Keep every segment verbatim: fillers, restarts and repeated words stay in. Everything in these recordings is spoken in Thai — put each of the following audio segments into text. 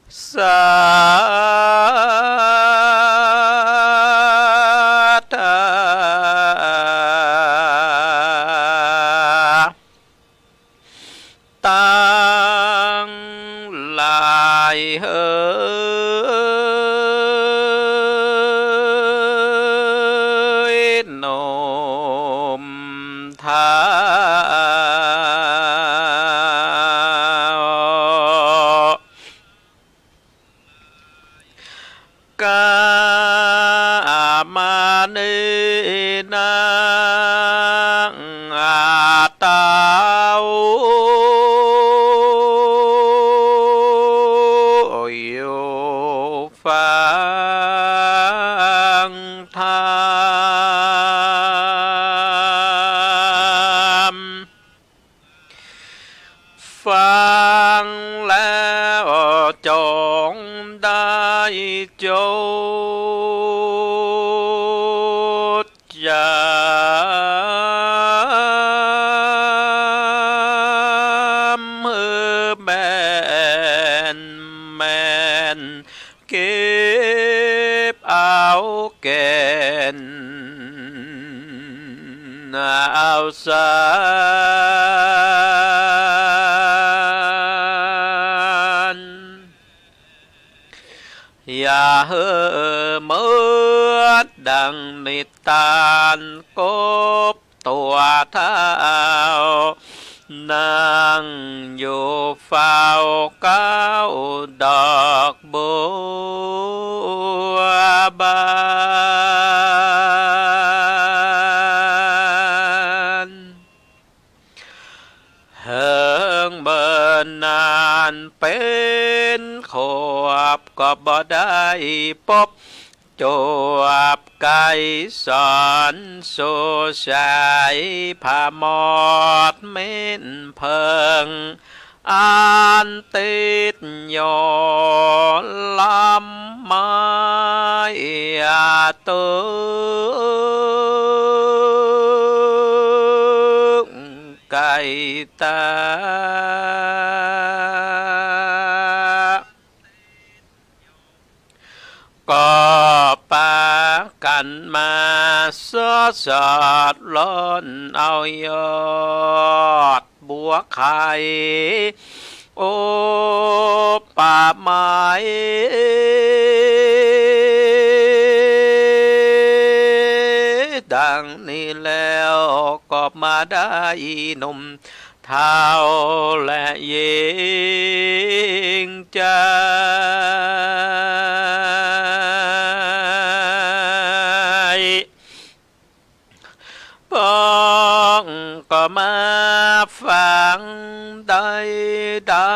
สาธาตั้งหลายเฮ้ยนมทากามาเนนังอาตาวโยฟังธรรมฟังแล้วจงได้โจทย์จำแม่นแม่นเก็บเอาแก่นเอาสารอย่าเห่อเมื่อดังนิทานกบตัวเท้านางอยู่เฝ้าเก้าดอกบัวบานเฮิงเบินนานเป็นขวบก็บ่ได้พบจวบไก่สอนโซชายพามอดเม้นเพิงอ่านติดโยลำไม้ตึงไก่ตาก็ปากันมาสอดสอดล้นเอายอดบัวไข่โอ้ป่าไม้ดังนี้แล้วก็มาได้หนุ่มเท้าและเยิงใจป้องก็มาฟังได้ได้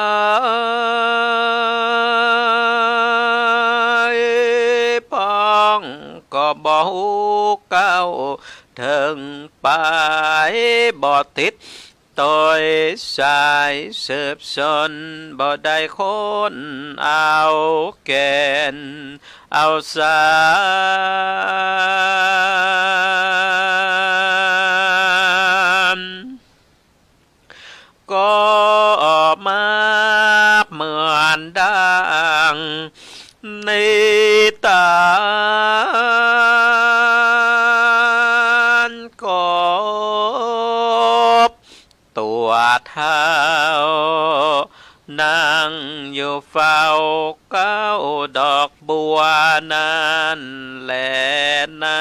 ป้องก็บอกเก้าถึงไปบ่ติดตัวสายสืบสนบ่ได้คนเอาแก่นเอาสารก็มาเหมือนดังในตากบตัวเท้านางอยู่เฝ้าเก้าดอกบัวนั้นแลนา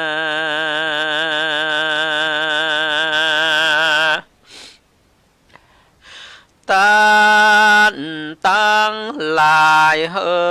ตันตั้งหลายเฮ้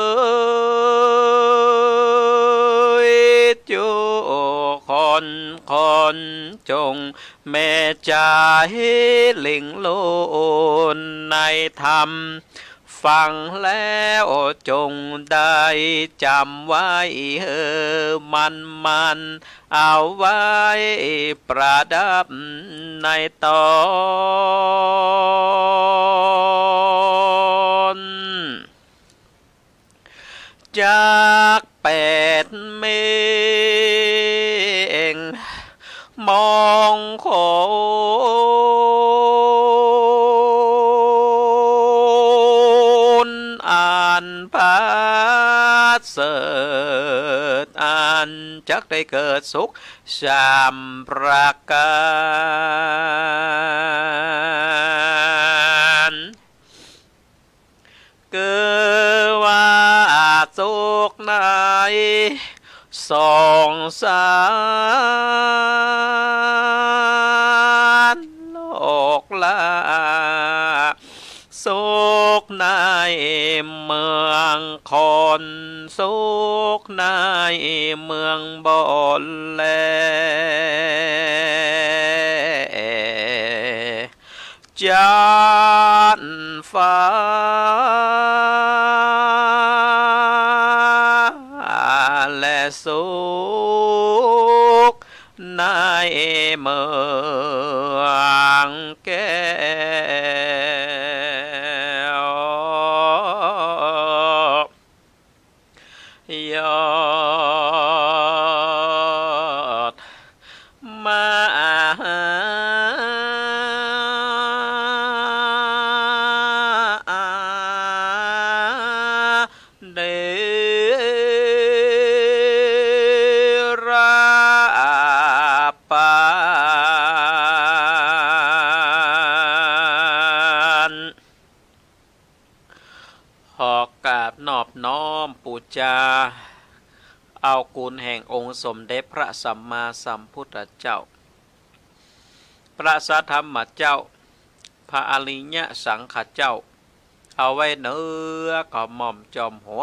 ยจูคนคนจงแม่ใจหลิงลุนในธรรมฟังแล้วจงได้จำไว้เออมันมันเอาไว้ประดับในตนจากแปดเมงมองโคนอ่านรพาเสดอันจักได้เกิดสุขสามประการเกิดว่าสุขในสองสารโลกละสุขในเมืองคนสุขในเมืองบนแลจันฟ้าและสุขในเมืองแก้วยอดมาเดราปานหอกกราบนอบน้อมปูจาเอากุลแห่งองค์สมเด็จพระสัมมาสัมพุทธเจ้าพระสัทธรรมเจ้าพระอริยสังฆเจ้าเอาไว้เนื้อก็หม่อมจอมหัว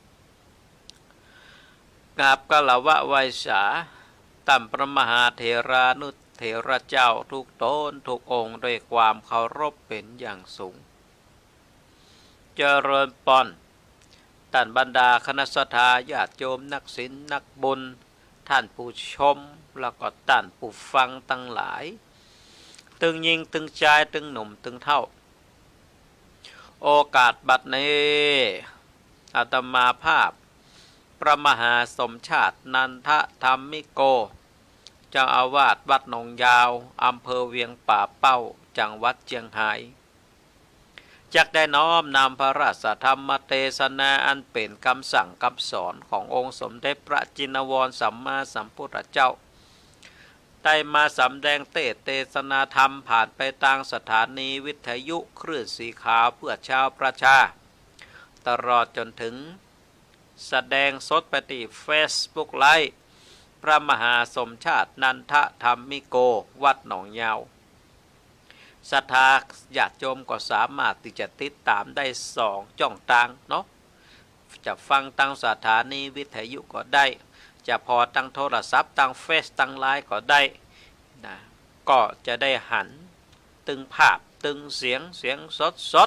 กราบกะละวะไวสาตัมพระมหาเถรานุเถระเจ้าทุกตนทุกองค์ด้วยความเคารพเป็นอย่างสูงเจริญปอนท่านบรรดาคณะสัตยาติโยมนักศิลนักบุญท่านผู้ชมแล้วก็ท่านผู้ฟังทั้งหลายตึงยิงตึงชายตึงหนุ่มตึงเท่าโอกาสบัดนี้อาตมาภาพพระมหาสมชาตินันทธรรมิโกเจ้าอาวาสวัดหนองยาวอำเภอเวียงป่าเป้าจังหวัดเชียงรายจักได้น้อมนำพระราชธรรมเทศนาอันเป็นคำสั่งคำสอนขององค์สมเด็จพระจินวรสัมมาสัมพุทธเจ้าได้มาสำแดงเทศเทศนาธรรมผ่านไปทางสถานีวิทยุคลื่นสีขาวเพื่อชาวประชาตลอดจนถึงแสดงสดไปที่เฟซบุ๊กไลฟ์พระมหาสมชาตินันทธรรมิโกวัดหนองยาวศรัทธาญาติโยมก็สามารถที่จะติดตามได้สองช่องทางเนาะจะฟังตั้งสถานีวิทยุก็ได้จะพอตั้งโทรศัพท์ตั้งเฟซตั้งไลน์ก็ได้นะก็จะได้หันตึงภาพตึงเสียงเสียงสดสด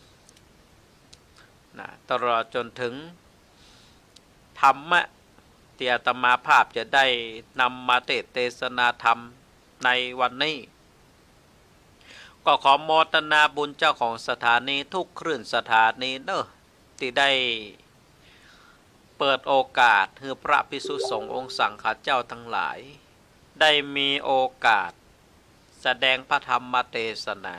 นะตลอดจนถึงธรรมะที่อาตมาภาพจะได้นำมาเทศนาธรรมในวันนี้ก็ขอโมทนาบุญเจ้าของสถานีทุกคลื่นสถานีเนอะที่ได้เปิดโอกาสให้พระภิกษุสงฆ์องค์สังฆเจ้าทั้งหลายได้มีโอกาสแสดงพระธรรมเทศนา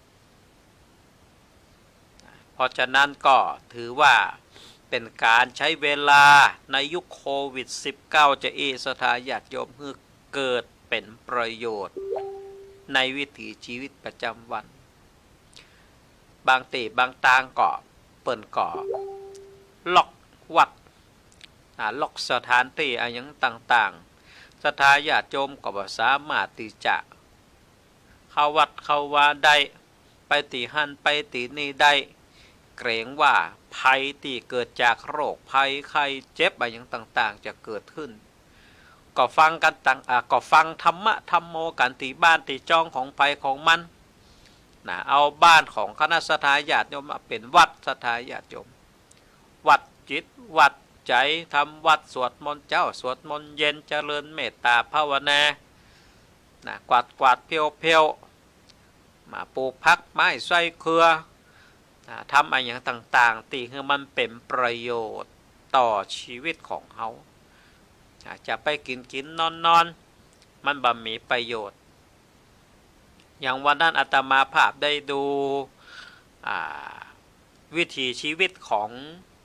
เพราะฉะนั้นก็ถือว่าเป็นการใช้เวลาในยุคโควิด สิบเก้า จะเอสถาญาติโยมให้เกิดเป็นประโยชน์ในวิถีชีวิตประจำวันบางตีบางตางก็เปิ่นก่อล็อกวัดล็อกสถานที่อะไรอย่างต่างๆสถาญาติโยมก็บ่สามารถที่จะเข้าวัดเข้าวาได้ไปตีหันไปตีนี่ได้เกรงว่าภัยที่เกิดจากโรคภัยไข้เจ็บอะไรอย่างต่างๆจะเกิดขึ้นก็ฟังกันต่างอ่ะก็ฟังธรรมะธรรมโมกันตีบ้านตีจ้องของไปของมันนะเอาบ้านของคณะสถาญาติโยมมาเป็นวัดสถาญาติโยมวัดจิตวัดใจทำวัดสวดมนต์เจ้าสวดมนต์เย็นเจริญเมตตาภาวนานะกวาดกวาดเพียวเพียวมาปลูกพักไม้ไส้เครือนะทำอะไรอย่างต่างๆตีให้มันเป็นประโยชน์ต่อชีวิตของเขาจะไปกินกินนอนนอนมันบ่มีประโยชน์อย่างวันนั้นอาตมาภาพได้ดูวิถีชีวิตของ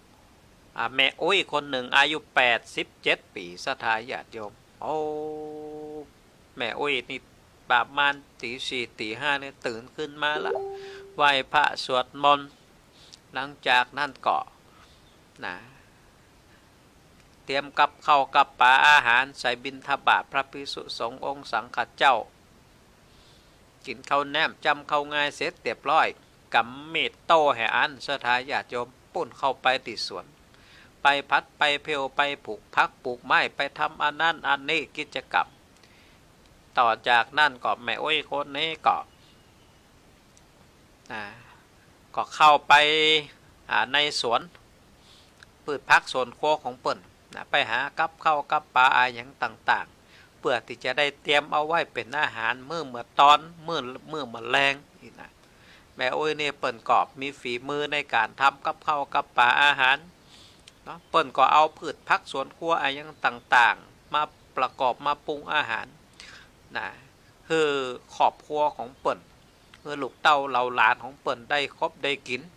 แม่อุ้ยคนหนึ่งอายุแปดสิบเจ็ดปีศรัทธาญาติโยมโอ้แม่อุ้ยนี่ประมาณตีสี่ตีห้าเนี่ยตื่นขึ้นมาละไหว้พระสวดมนต์หลังจากนั่นก็นะเตรียมกับข้าวกับปลาอาหารใส่บิณฑบาตพระภิกษุสงฆ์องค์สังฆเจ้ากินข้าวแนมจำข้าวง่ายเสร็จเรียบร้อยกำมีดโตแห่อันศรัทธาญาติโยมปุ่นเข้าไปติดสวนไปพัดไปเพลไปปลูกพักปลูกไม้ไปทำอันนั้นอันนี้กิจกรรมต่อจากนั่นก็แม่อ้อยคนนี้ก็ก็เข้าไปในสวนพืชพักสวนครัวของเปิ่นนะไปหากับข้าวกับปลาอะไรอย่างต่างๆเพื่อที่จะได้เตรียมเอาไว้เป็นอาหารมื้อเมื่อตอนมื้อมื้อเมื่อแรงนี่นะแม่อ้อยเนี่ยเปิ่นกอบมีฝีมือในการทำกับข้าวกับปลาอาหารเนาะเปิ่นก็เอาพืชพักสวนครัวอะไรอย่างต่างๆมาประกอบมาปรุงอาหารนะคือครอบครัวของเปิ่นคือลูกเต้าเหล่าหลานของเปิ่นได้ครบได้กิน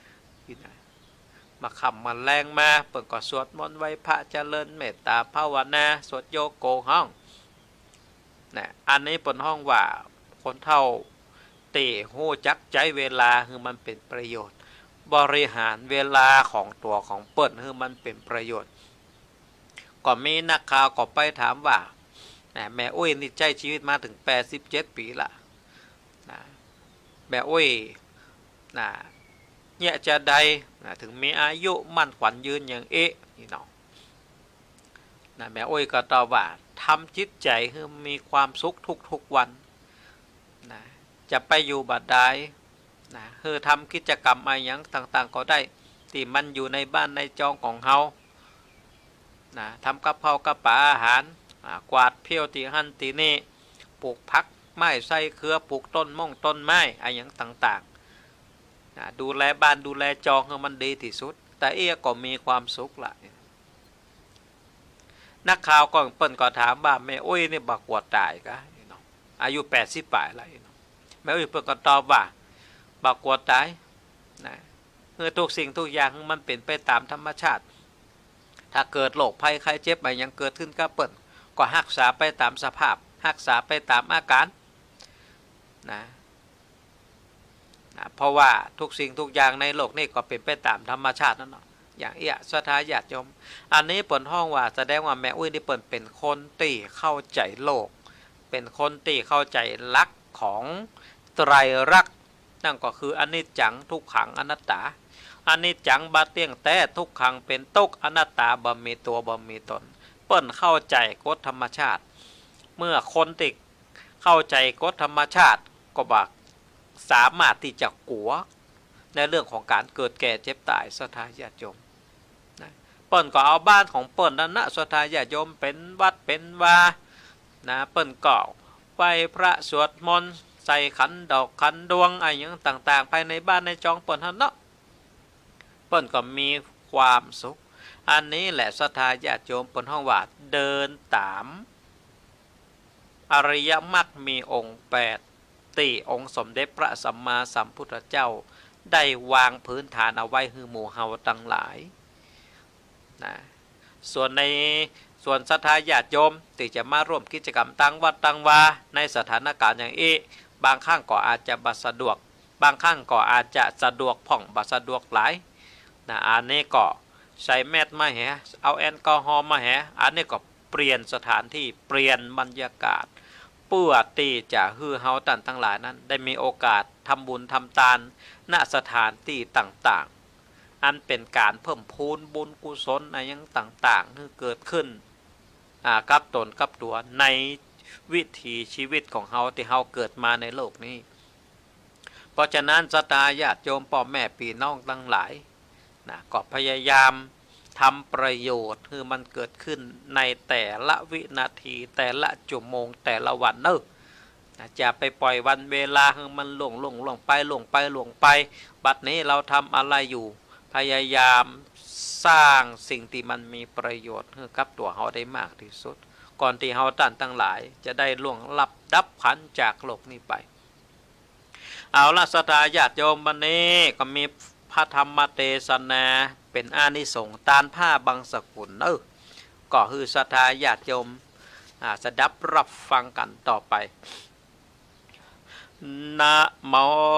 มาขำมาแรงมาเปิ่นก็สวดมนต์ไหว้พระเจริญเมตตาภาวนาสวดโยโกห้องนะอันนี้เปิ่นห้องว่าคนเท่าเตะหูจักใจเวลาคือมันเป็นประโยชน์บริหารเวลาของตัวของเปิ่นคือมันเป็นประโยชน์ก็มีนักข่าวก็ไปถามว่าแม่อุ้ยนี่ใจชีวิตมาถึงแปดสิบเจ็ดปีละนะแม่อุ้ยนะเนี่ยจะได้นะถึงมีอายุมั่นขวัญยืนอย่างเอ๊ะนี่เนาะนะแม่อุ้ยก็ตอบว่าทำจิตใจให้มีความสุขทุกๆวันนะจะไปอยู่บัดใดนะคือทำกิจกรรมอะไรอย่างต่างๆก็ได้ที่มันอยู่ในบ้านในจองของเฮานะทำกับข้าวกับปลาอาหารกวาดเพี้ยวตีหันตีนี่ปลูกพักไม้ใส่เครือปลูกต้นม่งต้นไม้อะไรอย่างต่างๆนะดูแลบ้านดูแลจองให้มันดีที่สุดแต่เอ๊ก็มีความสุขละนักข่าวก็เปิ้นก็ถามว่าแม่อุ้ยนี่บักกวดตายกะอายุแปดสิบปลายแล้วแม่อุ้ยเปิ้นก็ตอบว่าบักกวดตายนะเมื่อทุกสิ่งทุกอย่างมันเป็นไปตามธรรมชาติถ้าเกิดโรคภัยไข้เจ็บอะไรยังเกิดขึ้นก็เปิ้นก็รักษาไปตามสภาพรักษาไปตามอาการนะนะเพราะว่าทุกสิ่งทุกอย่างในโลกนี้ก็เป็นไปตามธรรมชาตินั่นเนาะอย่างเอี้ยศรัทธาญาติโยมอันนี้เปิ่นห้องว่าแสดงว่าแม่อุ้ยนี่เปิ่นเป็นคนที่เข้าใจโลกเป็นคนที่เข้าใจลักษณ์ของไตรลักษณ์นั่นก็คืออนิจจังทุกขังอนัตตาอนิจจังบาเตียงแต่ทุกขังเป็นตุกอนัตตาบ่มีตัวบ่มีตนเปิ้นเข้าใจกฎธรรมชาติเมื่อคนติเข้าใจกฎธรรมชาติก็บักสามารถที่จะกัวในเรื่องของการเกิดแก่เจ็บตายศรัทธาญาติโยมนะเปิ้นก็เอาบ้านของเปิ้นนั่นนะศรัทธาญาติโยมเป็นวัดเป็นวานะเปิ้นก็ไปพระสวดมนต์ใส่ขันดอกขันดวงอะไรอย่างต่างๆภายในบ้านในจองเปิ้นท่านเนาะเปิ้นก็มีความสุขอันนี้แหละศรัทธาญาติโยมเปิ้นห้องว่าเดินตามอริยมรรคมีองค์แปดตีองค์สมเด็จพระสัมมาสัมพุทธเจ้าได้วางพื้นฐานเอาไว้ให้หมู่เฮาทั้งหลายนะส่วนในส่วนศรัทธาญาติโยมที่จะมาร่วมกิจกรรมตั้งวัดตั้งวาในสถานการณ์อย่างนี้บางครั้งก็อาจจะบัสะดวกบางครั้งก็อาจจะสะดวกผ่องบัสะดวกหลายนะอันนี้ก็ใส่แมสมาแหเอาแอลกอฮอล์มาแหอันนี้ก็เปลี่ยนสถานที่เปลี่ยนบรรยากาศเพื่อที่จะฮือเฮาตันทั้งหลายนั้นได้มีโอกาสทำบุญทำทานณสถานที่ต่างๆอันเป็นการเพิ่มพูนบุญกุศลอะไรอย่างต่างๆที่เกิดขึ้นกับตนกับตัวในวิถีชีวิตของเฮาที่เฮาเกิดมาในโลกนี้เพราะฉะนั้นศรัทธาญาติโยมพ่อแม่พี่น้องทั้งหลายนะก็พยายามทำประโยชน์คือมันเกิดขึ้นในแต่ละวินาทีแต่ละชั่วโมงแต่ละวันเนอะจะไปปล่อยวันเวลาคือมันหลงหลงหลงไปหลงไปหลงไปบัดนี้เราทำอะไรอยู่พยายามสร้างสิ่งที่มันมีประโยชน์ให้กับตัวเราได้มากที่สุดก่อนที่เราท่านทั้งหลายจะได้ล่วงลับดับขันจากโลกนี้ไปเอาละศรัทธาญาติโยมวันนี้ก็มีภระธรรมเทศนาเป็นอานิสงส์ตานผ้าบางสกุลเออก็คือศรัทธาญาติโยมสดับรับฟังกันต่อไปนะโม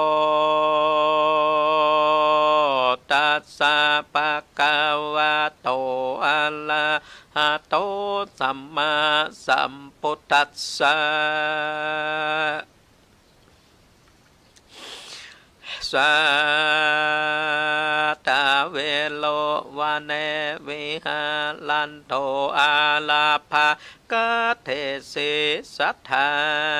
ตัสสะภะคะวะโตอะระหะโตสัมมาสัมพุทธัสสะสัตตเวโลวะเนวิหาลันโตอาลาภกเทศิสัทธา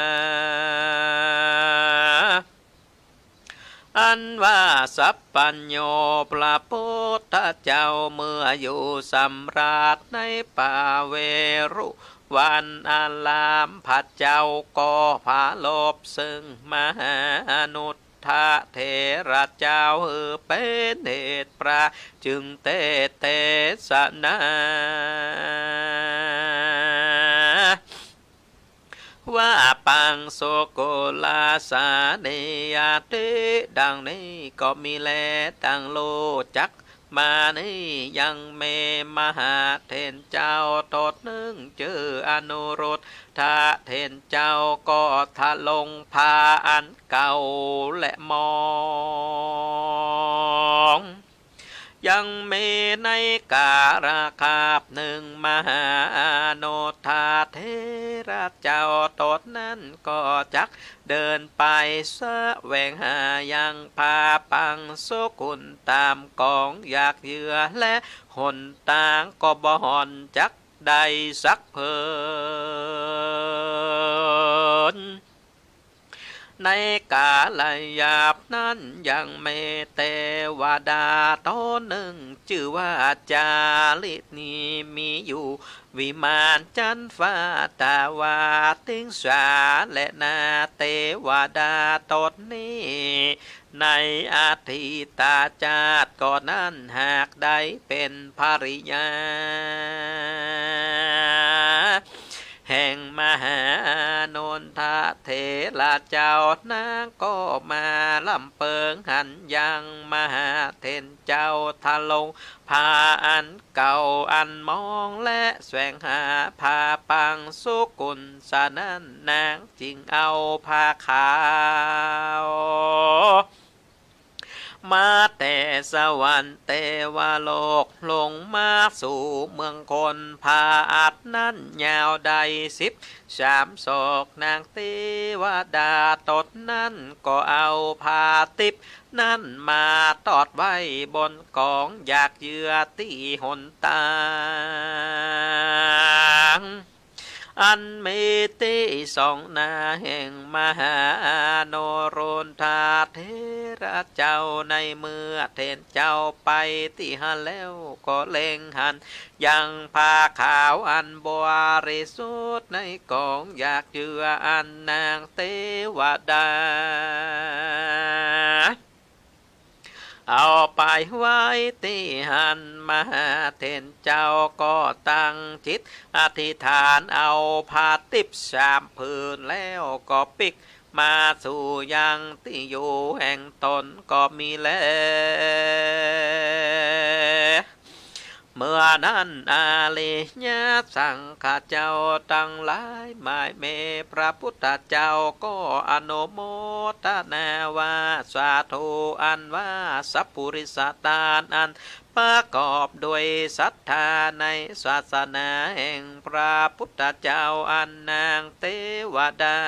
อันว่าสัพพัญโญพระพุทธเจ้าเมื่ออยู่สำราญในป่าเวรุวันอาลามพระเจ้าก็พาลบซึ่งมนุษย์ทะเทระเจ้าเป็นเหตุพระจึงเตเตสนาว่าปังโสโกลาสาเนยเตดังนี้ก็มีแลดังโลจักมานี้ยังเมมหาเทนเจ้าตดนึงเจออนุรุตทะเทนเจ้าก็ทะลงพาอันเก่าและมองยังมีในการาคาบหนึ่งมหาโนทาเทระเจ้าตดนั้นก็จักเดินไปแสวงหายังพาปังสุกุลตามกองอยากเหยื่อและหนต่างก็บ่หอนจักได้สักเพิ่นในกาลยาบนั้นยังไม่เทวดาตนหนึ่งชื่อว่าจาลินีมีอยู่วิมานจันฟ้าตาวาติงสาและนาเทวดาตนนี้ในอาทิตาจาตก่อนนั้นหากได้เป็นภริยาแห่งมหานนทเถระเจ้านางก็มาลำเปิงหันยังมหาเทนเจ้าทะลงพาอันเก่าอันมองและแสวงหาพาปังสุกุลสานันนางจึงเอาผ้าขาวมาแต่สวรรค์เทวโลกลงมาสู่เมืองคนพาอัดนั้นยาวใดสิบสามศอกนางเทวดาตดนั้นก็เอาผ้าติบนั้นมาตอดไว้บนกองอยากเหยื่อที่หนตางอันมีตีสองนาแห่งมหาโนรุนทาเทระเจ้าในเมื่อเทนเจ้าไปที่หันแล้วก็เล็งหันยังผ้าขาวอันบริสุทธิ์ในกองอยากเหยื่ออันนางเทวดาเอาไปไว้ที่หันมหาเทนเจ้าก็ตั้งจิตอธิษฐานเอาผ้าติบสามผืนแล้วก็ปิกมาสู่ยังที่อยู่แห่งตนก็มีแลเมื่อนั้นอาลีญาสังฆเจ้าตั้งหลายหมายเมพระพุทธเจ้าก็อนุโมทนาว่าสาธุอันว่าสัพพุริสตานอันประกอบด้วยศรัทธาในศาสนาแห่งพระพุทธเจ้าอันนางเทวดา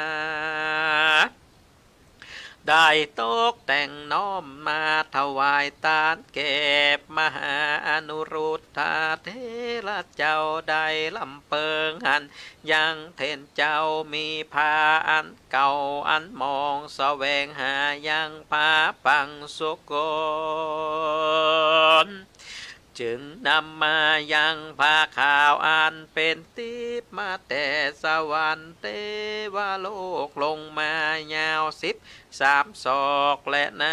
ได้ตกแต่งน้อมมาถวายทานแก่มหาอนุรุทธาเทระเจ้าได้ลำเปิงหันยังเทนเจ้ามีผ้าอันเก่าอันมองแสวงหายังผ้าปังสุกลจึงนำมายังผ้าขาวอันเป็นทิพย์มาแต่สวรรค์เทวโลกลงมายาวสิบสามศอกและนา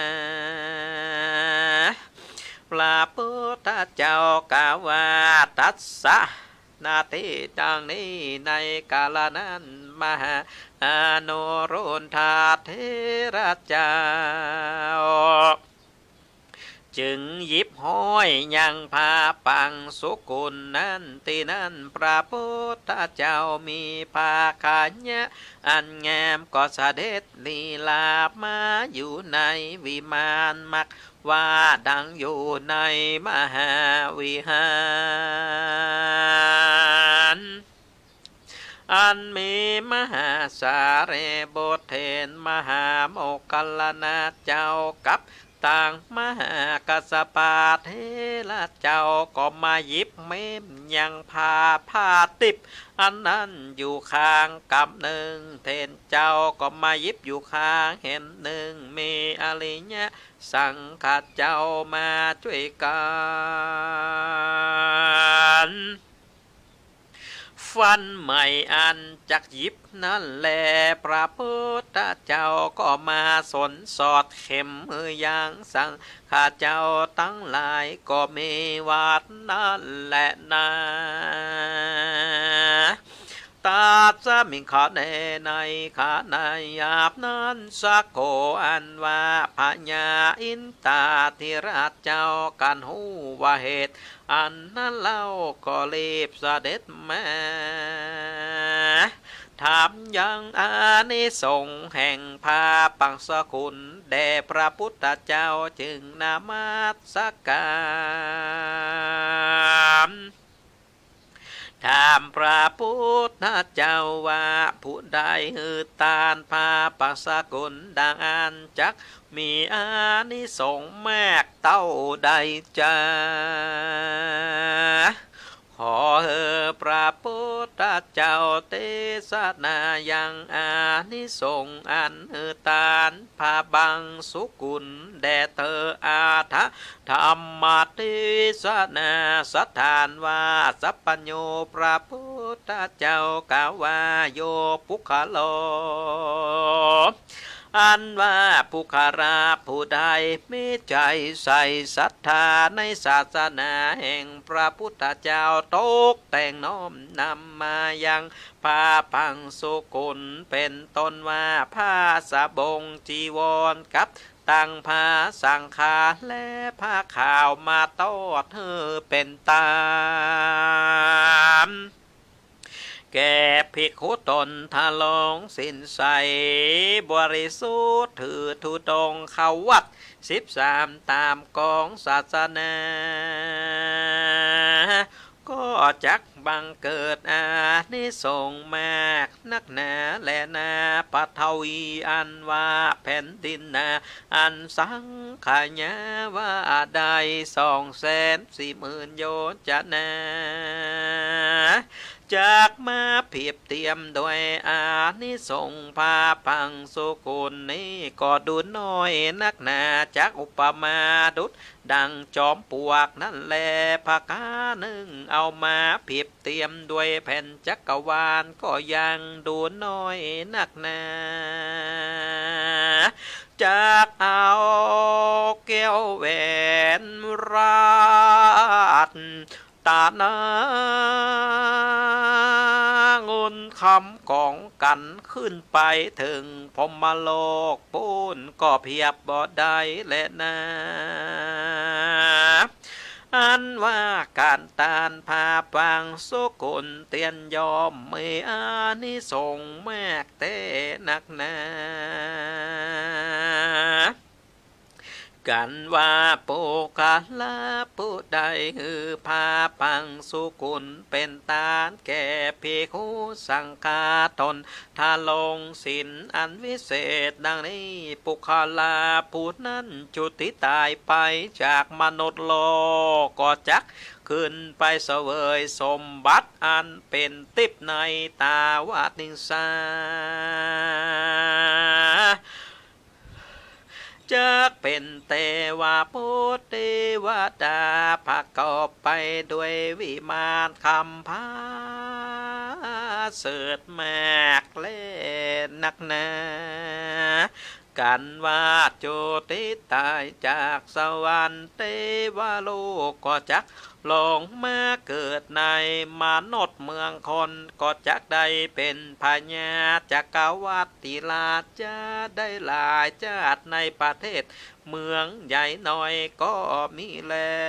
พระพุทธเจ้ากล่าวว่าตัสสะนาทีดังนี้ในกาลนั้นมหาอนุรุทธาเถระเจ้าจึงหยิบห้อยยังพาปังสุกุลนั้นที่นั้นพระพุทธเจ้ามีภาคัญญะอันงามก็เสด็จลีลามาอยู่ในวิมานมักว่าดังอยู่ในมหาวิหารอันมีมหาสาเรบทเทนมหาโมคคัลลานะเจ้ากับต่างมหากัสสปะเทระเจ้าก็มาหยิบเม้มยังพาผ้าติบอันนั้นอยู่ข้างกับหนึ่งเทนเจ้าก็มาหยิบอยู่ข้างเห็นหนึ่งมีอริยะสังฆเจ้ามาช่วยกันฟันใหม่อันจักหยิบนั่นแลพระพุทธเจ้าก็มาสนสอดเข็มมือย่างสังข้าเจ้าทั้งหลายก็มีวัดนั่นแหละนะตาสมิงขอในในขาในอาบนั้นสักโกอันว่าพญาอินตาธิราชเจ้ากันหูว่าเหตุอันนั้นเล่าก็รีบเสด็จมาถามยังอานิสงส์แห่งพาปังสกุลแด่พระพุทธเจ้าจึงนามัสการถามพระพุทธเจ้าว่าผู้ใดหือตานพาปังสกุลดังอันจักมีอานิสงส์มากเต้าใดจ้าขอเออพระพุทธเจ้าเทศนายังอานิสงส์อันเออตานพาบังสุกุลแด่เธออาทะธรรมเทศนาสถานว่าสัพพัญโญพระพุทธเจ้ากาวาโยปุคโลอันว่าผู้คาราผู้ใดมีใจใส่ศรัทธาในศาสนาแห่งพระพุทธเจ้าตกแต่งน้อมนำมายังผ้าปังสุกุลเป็นต้นว่าผ้าสบงจีวรกับตั้งผ้าสังฆาและผ้าขาวมาตอดเธอเป็นตามแก่ภิกขุตนทะลงสินใสบริสุทธิ์ถือทุดงเข้าวัดสิบสามตามกองศาสนาก็จักบังเกิดอานิสงส์มากนักหนาและนาปัทวีอันว่าแผ่นดินนาอันสังขายาว่าได้สองแสนสี่หมื่นโยชนะจากมาเพียบเทียมโดยอานิสงส์พาปังสุกุลนี้ก็ดูน้อยนักหนาจากอุปมาดุจดังจอมปลวกนั่นแลภาคาหนึ่งเอามาเพียบเทียมด้วยแผ่นจักรวาลก็ยังดูน้อยนักหนาจากเอาแก้วแหวนราชตานาเงินคำกองกันขึ้นไปถึงพรหมโลกปูนก็เพียบบ่ได้และนะอันว่าการตานพาปังสุกุลเตียนยอมไม่อานิสงส์แมกเตนักหนากันว่าปุกาลาผู้ใดฮือพาปังสุกุลเป็นตานแก่ภิกขุสังฆาตนถ้าลงศีลอันวิเศษดังนี้ปุกาลาผู้นั้นจุติตายไปจากมนุษย์โลกก็จักขึ้นไปเสวยสมบัติอันเป็นติบในตาวานิสาจะเป็นเทวาพุทธเทวดาประกอบไปด้วยวิมานคำพาเสดแมกเล่นนักหนากันว่าโจติตายจากสวรรค์เทวโลกก็จักลงมาเกิดในมนุษย์เมืองคนก็จักได้เป็นพญาจักรวรรดิราชาได้หลายชาติในประเทศเมืองใหญ่น้อยก็มีแล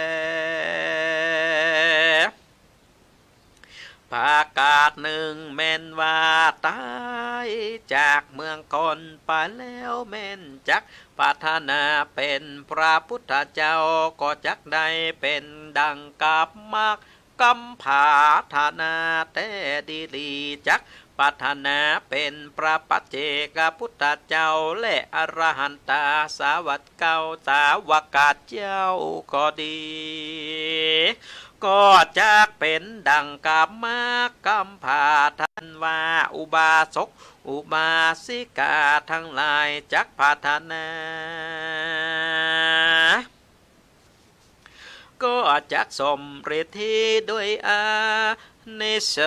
ประกาศหนึ่งแม่นว่าตายจากเมืองคนไปแล้วแม่นจักพัฒนาเป็นพระพุทธเจ้าก็จักได้เป็นดังกับมากกำผาธนาแต่ดีลีจักพัฒนาเป็นพระปัจเจกพุทธเจ้าและอรหันตาสาวัตเก้าสาวกาเจ้าก็ดีก็จักเป็นดังกับมากกำผาทันว่าอุบาสกอุบาสิกาทั้งหลายจักพัฒนาก็จักสมฤทธิด้วยอานิส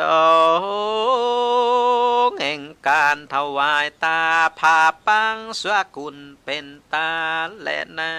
งส์แห่งการถวายตาผาปังสวกุลเป็นตาและนา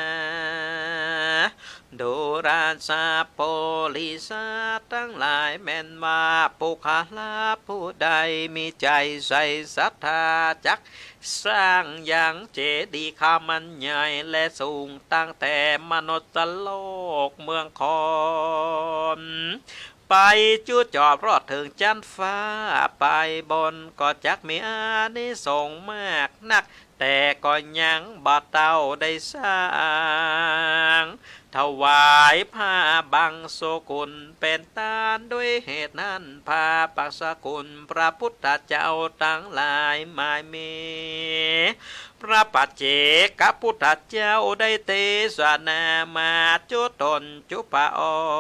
โดราชาโปลิสาทั้งหลายแม่นว่าปุคลาผู้ใดมีใจใส่ศรัทธาจักสร้างอย่างเจดีย์ขามันใหญ่และสูงตั้งแต่มนุษย์โลกเมืองคอนไปจูจอบรอดถึงจันฟ้าไปบนก็จักมีอานิสงส์มากนักแต่ก็ยังบ่เต้าได้สร้างถวายผ้าบังสกุลเป็นตาลด้วยเหตุนั้นผ้าปักสกุลพระพุทธเจ้าทั้งหลายไม่มีพระปัจเจกพุทธเจ้าได้เทศนามาจุตนจุปะ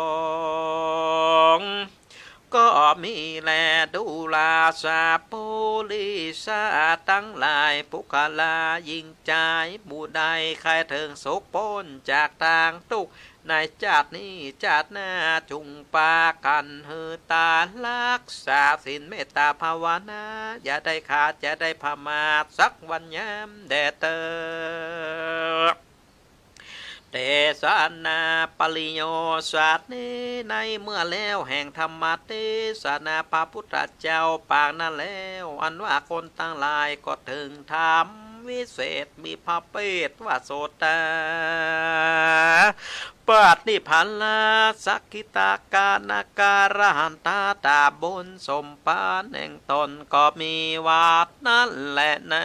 องก็มีแลดูลาสาโพลิสาตั้งหลายปุคลายิ่งใจบูได้ใครถึงสุขพ้นจากทางทุกในชาตินี้ชาติหน้าจุงปากันหือตาลักษาศีลเมตตาภาวนาอย่าได้ขาดอย่าได้พมาทสักวันยามแดดเตอเตสานาปริโยสาสนี้ในเมื่อแล้วแห่งธรรมเทศนาพระพุทธเจ้าปากนั้นแล้วอันว่าคนตั้งหลายก็ถึงธรรมวิเศษมีพระเปตว่าโสตาปาฏิพันลาสักกิตากานาการหันตาตาบุญสมปานแห่งตนก็มีวาดนั่นแหละนะ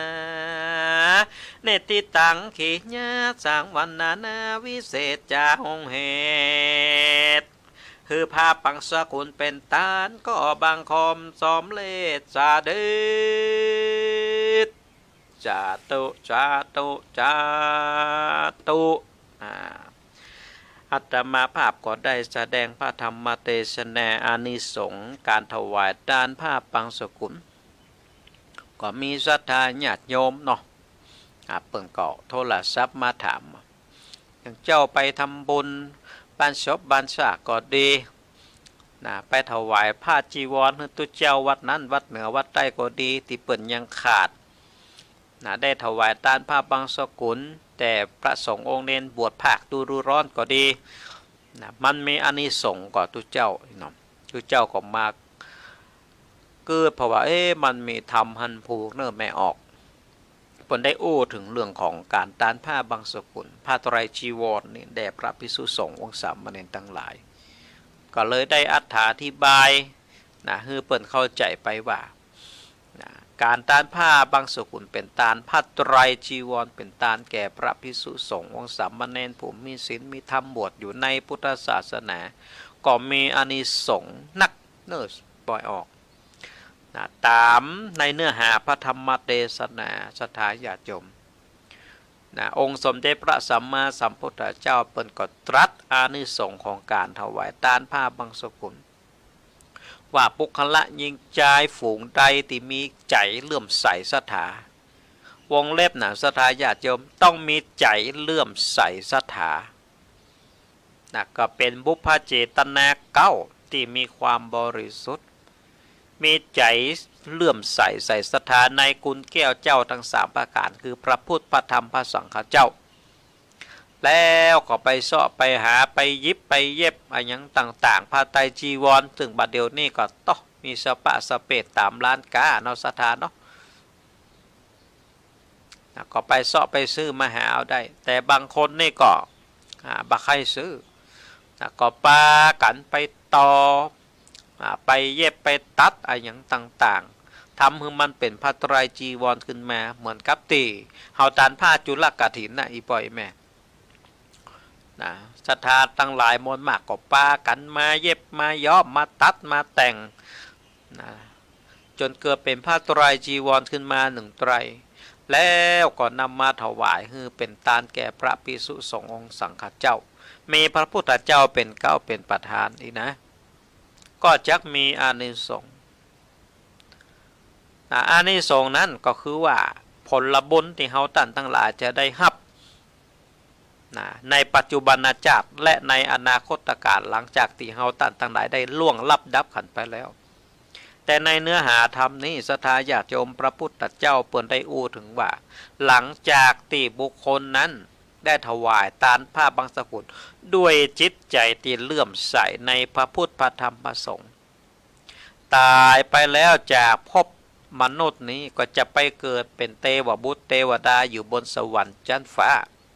เนติตังขีญาสังวันนานาวิเศษจาหงเหตุคือภาพปังสกุลเป็นตานก็บังคมสมเลศจาเดชจาตุจาตุจาตุอัตมาภาพก็ได้แสดงพระธรรมเทศนาอานิสงส์การถวายทานผ้าปังสกุลก็มีศรัทธาญาติโยมเนาะเปิ่งเกาะโทรศัพท์มาถามอย่างเจ้าไปทำบุญบ้านศพบ้านสะก็ดีนะไปถวายผ้าจีวรให้ตุเจ้าวัดนั้นวัดเหนือวัดใต้ก็ดีที่เปิ่นยังขาดนะได้ถวายทานผ้าปังสกุลแต่พระสงฆ์องค์เน้นบวชภาคดูรูร้อนก็ดีนะมันมีอานิสงส์กว่าตุเจ้าเนาะตุเจ้าก็มาเกิดเพราะว่าเอ๊ะมันมีทำหันผูกเนื้อแม่ออกผลได้โอ้ถึงเรื่องของการตานผ้าบางสกุลผ้าไตรจีวรนี่แด่พระภิกษุสงฆ์องค์สามเณรทั้งหลายก็เลยได้อธิบายนะให้เปิ่นเข้าใจไปว่านะการตานผ้าบางสกุลเป็นตานผ้าไตรจีวรเป็นตานแก่พระภิกษุสงฆ์องค์สามเณรผู้มีศีลมีธรรมบวชอยู่ในพุทธศาสนาก็มีอานิสงส์นักเนิร์สปล่อยออกนะตามในเนื้อหาพระธรรมเทศนาสถาญาติโยมนะองค์สมเด็จพระสัมมาสัมพุทธเจ้าเปิ่นก็ตรัสอานิสงส์ของการถวายทานผ้าบางสกุลว่าปุคละยิงใจฝูงใดที่มีใจเลื่อมใสศรัทธาวงเล็บนะศรัทธาญาติโยมต้องมีใจเลื่อมใสศรัทธานะก็เป็นบุพเจตนาเก้าที่มีความบริสุทธิ์มีใจเลื่อมใสใส่ศรัทธาในกุลแก้วเจ้าทั้งสามประการคือพระพุทธพระธรรมพระสังฆเจ้าแล้วก็ไปเสาะไปหาไปยิบไปเย็บอะไรอย่างต่างๆผ้าไตรจีวรถึงบัดเดียวนี้ก็ต้องมีสปะสเปดตามร้านกาเนาะศรัทธาเนาะก็ไปเสาะไปซื้อมาหาเอาได้แต่บางคนนี่ก็บักใครซื้อก็ปากันไปต่อไปเย็บไปตัดอะไรอย่างต่างๆทำให้มันเป็นผ้าไตรจีวรขึ้นมาเหมือนกับตีเฮาตานผ้าจุลกฐินนะอีปอยแม่นะศรัทธาตั้งหลายมนมากก็ปากันมาเย็บมาย้อมมาตัดมาแต่งนะจนเกิดเป็นผ้าไตรจีวรขึ้นมาหนึ่งไตรแล้วก็นำมาถวายคือเป็นตานแก่พระภิกษุสงฆ์องค์สังฆเจ้ามีพระพุทธเจ้าเป็นเก้าเป็นประธานอีนะก็จักมีอานิสงส์อานิสงส์นั้นก็คือว่าผลบุญที่เฮาท่านทั้งหลายจะได้รับในปัจจุบันชาติและในอนาคตการหลังจากที่เฮาท่านทั้งหลายได้ล่วงลับดับขันไปแล้วแต่ในเนื้อหาธรรมนี้ศรัทธาญาติโยมพระพุทธเจ้าเปิ่นได้อู้ถึงว่าหลังจากที่บุคคลนั้นได้ถวายทานผ้าบางสกุลด้วยจิตใจที่เลื่อมใสในพระพุทธพระธรรมพระสงฆ์ตายไปแล้วจากภพมนุษย์นี้ก็จะไปเกิดเป็นเทวบุตรเทวดาอยู่บนสวรรค์ชั้นฟ้า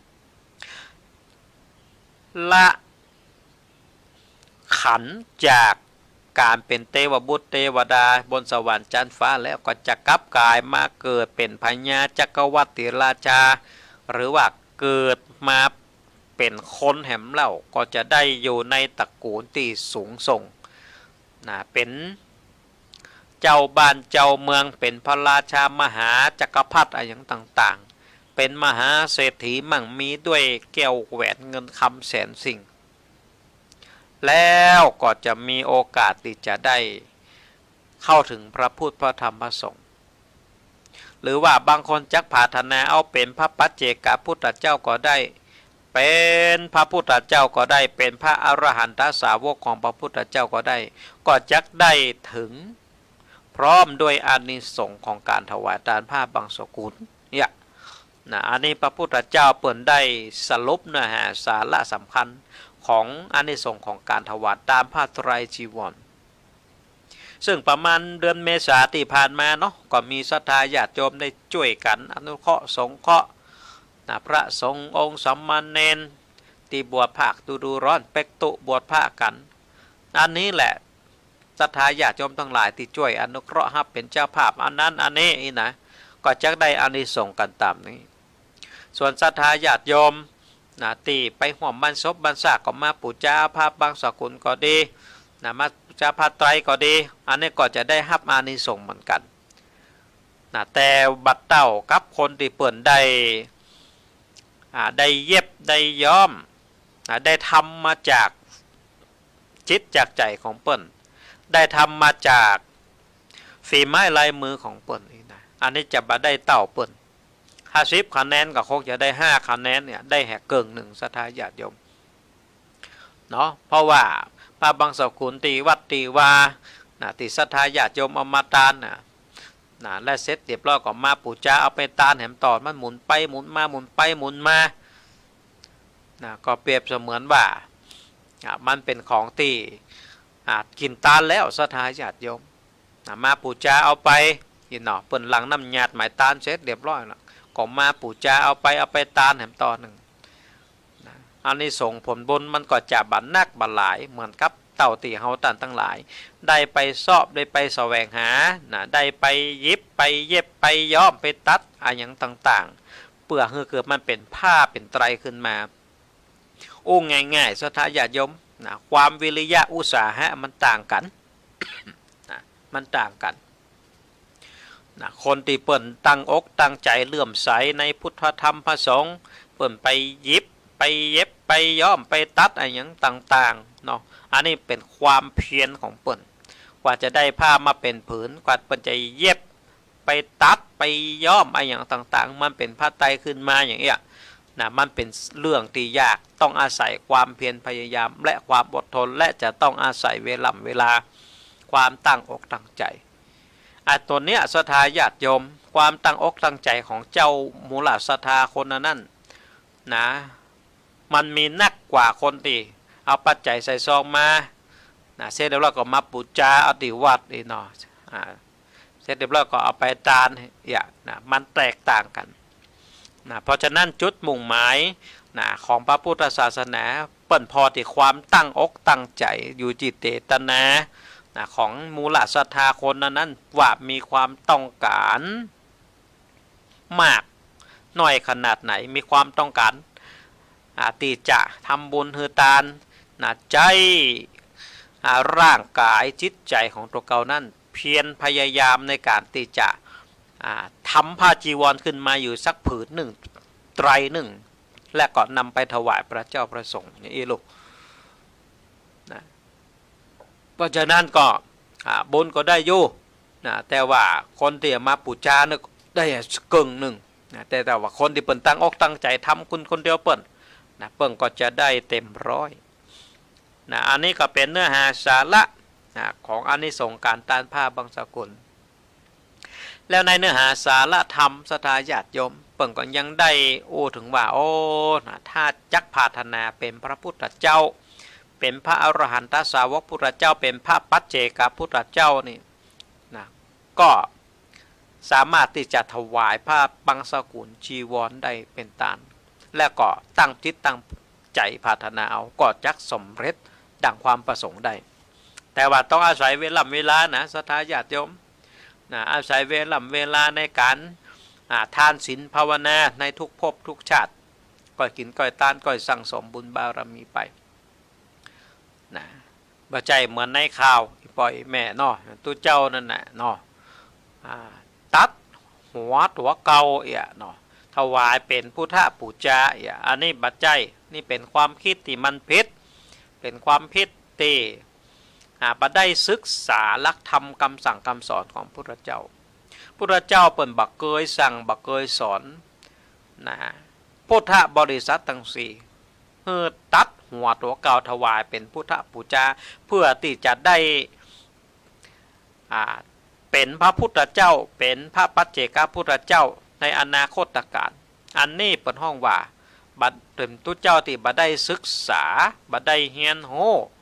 ละขันจากการเป็นเทวบุตรเทวดาบนสวรรค์ชั้นฟ้าแล้วก็จะกลับกายมาเกิดเป็นพญาจักรวรรดิราชาหรือว่าเกิดมาเป็นคนแหมเล่าก็จะได้อยู่ในตระกูลที่สูงส่งนะเป็นเจ้าบ้านเจ้าเมืองเป็นพระราชามหาจักรพรรดิอะไรอย่างต่างๆเป็นมหาเศรษฐีมั่งมีด้วยแก้วแหวนเงินคำแสนสิ่งแล้วก็จะมีโอกาสที่จะได้เข้าถึงพระพุทธพระธรรมพระสงฆ์หรือว่าบางคนจักปรารถนาเอาเป็นพระปัจเจกพุทธเจ้าก็ได้เป็นพระพุทธเจ้าก็ได้เป็นพระอรหันตสาวกของพระพุทธเจ้าก็ได้ก็จักได้ถึงพร้อมด้วยอานิสงส์ของการถวายทานผ้าบางสกุลเนี่ยนะอันนี้พระพุทธเจ้าเปิ่นได้สรุปเนื้อหาสาระสำคัญของอานิสงส์ของการถวายตามผ้าไตรจีวรซึ่งประมาณเดือนเมษาที่ผ่านมาเนาะก็มีศรัทธาญาติโยมได้ช่วยกันอนุเคราะห์สงเคราะห์นะพระสงฆ์องค์สัมมาเนนที่บวชภาคดูดูร้อนเป็กตุบวชผ้ากันอันนี้แหละศรัทธาญาติโยมทั้งหลายที่ช่วยอนุเคราะห์เป็นเจ้าภาพอันนั้นอันนี้นี่นะก็จะได้อานิสงส์กันตามนี้ส่วนศรัทธาญาติโยมนะตีไปห่วมบรรศพบรรษาก็มาปูชาภาพบางสกุลก็ดีนะมาปูชาผ้าไตรก็ดีอันนี้ก็จะได้รับอานิสงส์เหมือนกันนะแต่บัดเต้ากับคนที่เปิ่นได้ได้เย็บได้ย้อมนะได้ทำมาจากจิตจากใจของเปิ่นได้ทำมาจากฝีไม้ลายมือของเปิ่นนี่นะอันนี้จะมาได้เต้าเปิ่นห้าสิบคะแนนก็คงจะได้ห้าคะแนนเนี่ยได้แหกเกิงหนึ่งศรัทธาญาติโยมเนาะเพราะว่าพระบางสกุลตีวัดตีวานะตีศรัทธาญาติโยมเอามาตานนะนะและเสร็จเรียบร้อยก็มาปูชาเอาไปตานแหมต่อมันหมุนไปหมุนมาหมุนไปหมุนมานะก็เปรียบเสมือนว่ามันเป็นของที่กินตานแล้วศรัทธาญาติโยมนะมาปูชาเอาไปยินเนาะเปิ่นหลังน้ำหยาดหมายตานเสร็จเรียบร้อยแล้วก็มาปูชาเอาไปเอาไปตานแหมต่อหนึ่งนะอันนี้ส่งผลบุญมันก็จะบันนักบันหลายเหมือนกับเต่าตีเฮาตันทั้งหลายได้ไปสอบได้ไปแสวงหานะได้ไปยิบไปเย็บไปย้อมไปตัดอะไรอย่างต่างๆเพื่อให้เกิดมันเป็นผ้าเป็นไตรขึ้นมาโอ้ง่ายๆศรัทธาญาติโยมนะความวิริยะอุตสาหะมันต่างกัน นะมันต่างกันนะคนที่เปิ่นตั้งอกตั้งใจเลื่อมใสในพุทธธรรมพระสงฆ์เปิ่นไปยิบไปเย็บไปย้อมไปตัดอะไรอย่างต่างๆเนาะอันนี้เป็นความเพียรของเปิ่นกว่าจะได้ผ้ามาเป็นผืนกว่าเปิ่นจะเย็บไปตัดไปย้อมอะไรอย่างต่างๆมันเป็นผ้าไตรขึ้นมาอย่างเงี้ยนะมันเป็นเรื่องที่ยากต้องอาศัยความเพียรพยายามและความอดทนและจะต้องอาศัยเวลาเวลาความตั้งอกตั้งใจอ่ะตัวเนี้ยศรัทธาญาติโยมความตั้งอกตั้งใจของเจ้ามูลศรัทธาคนนั้นนะมันมีนักกว่าคนที่เอาปัจจัยใส่ซองมานะเสร็จแล้วเราก็มาปูจาเอาติวัดนี่เนาะอ่าเสร็จแล้วเราก็เอาไปทานอย่างนะมันแตกต่างกันนะเพราะฉะนั้นจุดมุ่งหมายนะของพระพุทธศาสนาเปิ่นพอที่ความตั้งอกตั้งใจอยู่จิตเจตนานะของมูลศรัทธาคนนั้นว่ามีความต้องการมากน้อยขนาดไหนมีความต้องการตีจะทำบุญฮือตานนะใจร่างกายจิตใจของตัวเก่านั้นเพียรพยายามในการที่จะทำผ้าจีวรขึ้นมาอยู่สักผืนหนึ่งไตรหนึ่งและก็นำไปถวายพระเจ้าประสงค์นี่ลูกนะเพราะฉะนั้นก็บุญก็ได้อยู่นะแต่ว่าคนที่มาปูจาเนี่ยได้กึ่งหนึ่งนะแต่แต่ว่าคนที่เปิ่นตั้งอกตั้งใจทำคุณคนเดียวเปิ่นนะเปิ่นก็จะได้เต็มร้อยนะอันนี้ก็เป็นเนื้อหาสาระนะของอานิสงส์การทานผ้าบางสกุลแล้วในเนื้อหาสาระธรรมศรัทธาญาติโยมเปิ่นก็ยังได้โอ้ถึงว่าโอ้นะถ้าจักพาธนาเป็นพระพุทธเจ้าเป็นพระอรหันตสาวกพุทธเจ้าเป็นพระปัจเจกพุทธเจ้านี่นะก็สามารถที่จะถวายผ้าบางสกุลจีวรได้เป็นตานและก็ตั้งจิตตั้งใจพาธนาเอาก็จักสมเร็จดังความประสงค์ได้แต่ว่าต้องอาศัยเวลาเวลานะศรัทธาญาติโยมนะอาศัยเวลาเวลาในการทานศีลภาวนาในทุกภพทุกชาติก่อยกินก่อยทานก่อยสั่งสมบุญบารมีไปนะบ่ใจเหมือนในข่าวปล่อยแม่เนาะตัวเจ้านั่นแหละเนาะตัดหัวตัวเก่าเอี่ยเนาะถวายเป็นพุทธปูจาเอี่ยอันนี้บัดใจนี่เป็นความคิดที่มันผิดเป็นความผิดที่บ่ได้ศึกษาหลักธรรมคำสั่งคำสอนของพระพุทธเจ้าพระพุทธเจ้าเปิ่นบักเกยสั่งบักเกยสอนนะพุทธบริษัททั้งสี่เพื่อตัดหัวตัวเก่าถวายเป็นพุทธปูจาเพื่อที่จะได้อ่าเป็นพระพุทธเจ้าเป็นพระปัจเจกพุทธเจ้าในอนาคตการอันนี้เป็นห้องว่าบัดเต็มตุเจ้าที่บัดได้ศึกษาบัดได้เฮียนโห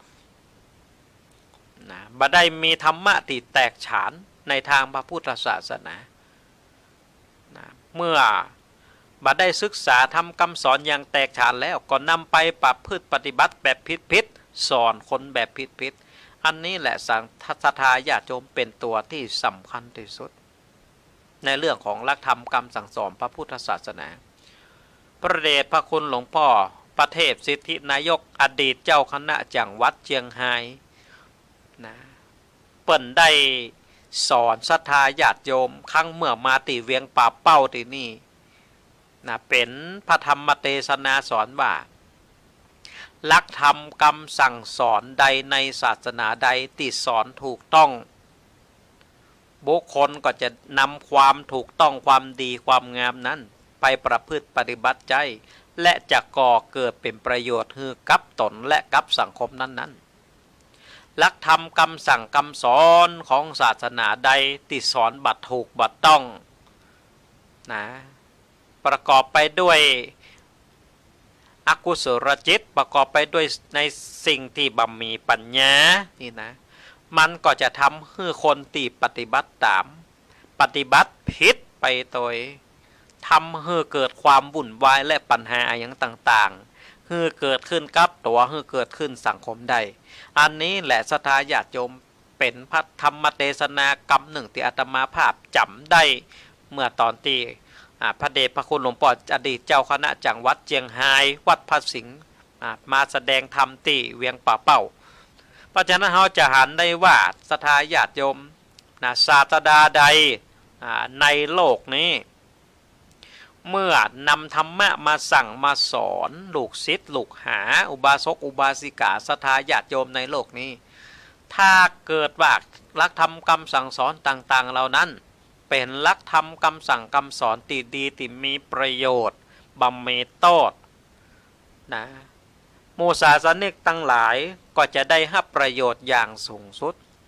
นะบัดได้มีธรรมะที่แตกฉานในทางพระพุทธศาสนานะเมื่อบัดได้ศึกษาทำคำสอนอย่างแตกฉานแล้วก็นำไปปรับพฤติปฏิบัติแบบผิดๆสอนคนแบบผิดๆอันนี้แหละสังศรัทธาญาติโยมเป็นตัวที่สำคัญที่สุดในเรื่องของหลักธรรมคำสั่งสอนพระพุทธศาสนาพระเดชพระคุณหลวงพ่อประเทศสิทธินายกอดีตเจ้าคณะจังหวัดเชียงรายนะเปิ่นได้สอนศรัทธาญาติโยมครั้งเมื่อมาตีเวียงป่าเป้าที่นี่นะเป็นพระธรรมเทศนาสอนว่าหลักธรรมคำสั่งสอนใดในศาสนาใดที่สอนถูกต้องบุคคลก็จะนำความถูกต้องความดีความงามนั้นไปประพฤติปฏิบัติใจและจะก่อเกิดเป็นประโยชน์ให้กับตนและกับสังคมนั้นๆหลักธรรมคำสั่งคำสอนของศาสนาใดที่สอนบัดถูกบัดต้องนะประกอบไปด้วยอกุศลจิตประกอบไปด้วยในสิ่งที่บ่มีปัญญานี่นะมันก็จะทำให้คนตีปฏิบัติตามปฏิบัติผิดไปโดยทำให้เกิดความวุ่นวายและปัญหาอย่างต่างๆให้เกิดขึ้นกับตัวให้เกิดขึ้นสังคมได้อันนี้แหละศรัทธาญาติโยมเป็นพระธรรมเทศนากรรมหนึ่งที่อาตมาภาพจำได้เมื่อตอนที่พระเดชพระคุณหลวงพ่ออดีตเจ้าคณะจังหวัดเชียงรายวัดพระสิงห์มาแสดงธรรมที่เวียงป่าเป้าเพราะฉะนั้นเราจะหันได้ว่าศรัทธาญาติโยมนะศาสดาใดในโลกนี้เมื่อนำธรรมะมาสั่งมาสอนลูกศิษย์ลูกหาอุบาสกอุบาสิกาศรัทธาญาติโยมในโลกนี้ถ้าเกิดว่าหลักธรรมคำสั่งสอนต่างๆเหล่านั้นเป็นหลักธรรมคำสั่งคำสอนที่ดีที่มีประโยชน์บำเพ็ญโทษนะหมู่ศาสนิกทั้งหลายก็จะได้รับประโยชน์อย่างสูงสุด